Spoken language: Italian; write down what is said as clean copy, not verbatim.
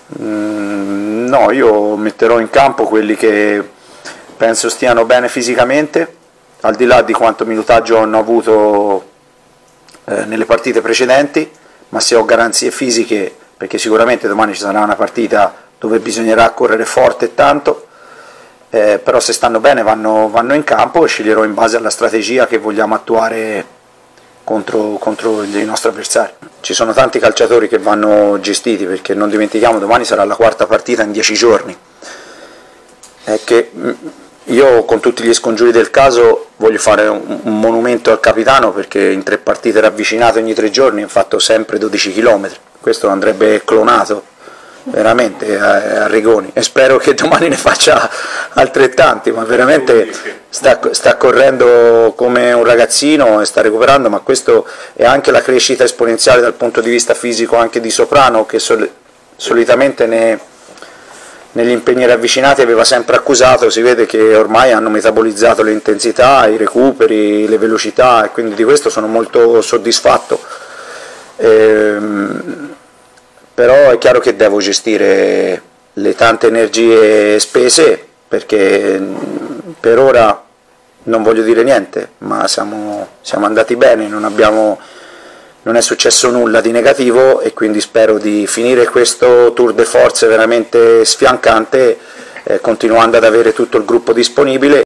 No, io metterò in campo quelli che penso stiano bene fisicamente, al di là di quanto minutaggio hanno avuto nelle partite precedenti, ma se ho garanzie fisiche, perché sicuramente domani ci sarà una partita dove bisognerà correre forte e tanto, però se stanno bene vanno in campo e sceglierò in base alla strategia che vogliamo attuare contro i nostri avversari. Ci sono tanti calciatori che vanno gestiti, perché non dimentichiamo domani sarà la quarta partita in 10 giorni. È che io con tutti gli scongiuri del caso voglio fare un monumento al capitano, perché in 3 partite ravvicinate ogni 3 giorni ha fatto sempre 12 km, questo andrebbe clonato veramente a Rigoni, e spero che domani ne faccia altrettanti, ma veramente sta correndo come un ragazzino e sta recuperando, ma questo è anche la crescita esponenziale dal punto di vista fisico anche di Soprano, che solitamente negli impegni ravvicinati aveva sempre accusato. Si vede che ormai hanno metabolizzato le intensità, i recuperi, le velocità, e quindi di questo sono molto soddisfatto. Però è chiaro che devo gestire le tante energie spese, perché per ora non voglio dire niente, ma siamo andati bene, non è successo nulla di negativo, e quindi spero di finire questo tour de force veramente sfiancante, continuando ad avere tutto il gruppo disponibile.